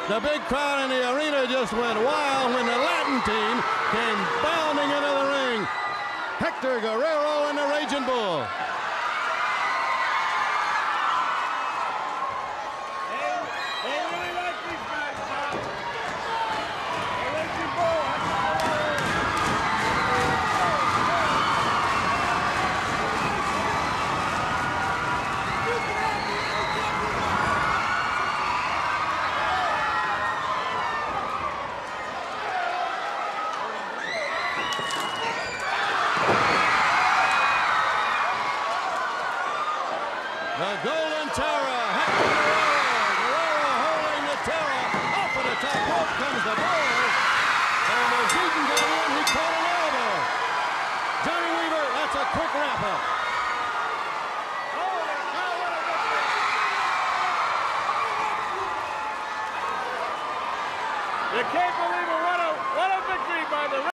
The big crowd in the arena just went wild when the Latin team came bounding into the ring. Hector, Guerrero, and the Raging Bull. They really like these guys, Bob. The Raging Bull. The Golden Terror, Hector Guerrero holding the Terror. Up at the top rope comes the Bull. And as Eaton got in, he caught an elbow. Johnny Weaver, that's a quick wrap-up. You can't believe it. What a victory by the